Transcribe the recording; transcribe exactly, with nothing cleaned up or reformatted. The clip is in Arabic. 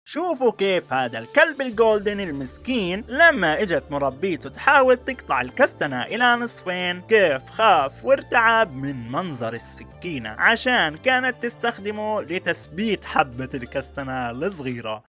شوفوا كيف هذا الكلب الجولدن المسكين لما اجت مربيته تحاول تقطع الكستنة الى نصفين كيف خاف وارتعب من منظر السكينة عشان كانت تستخدمه لتثبيت حبة الكستنة الصغيرة.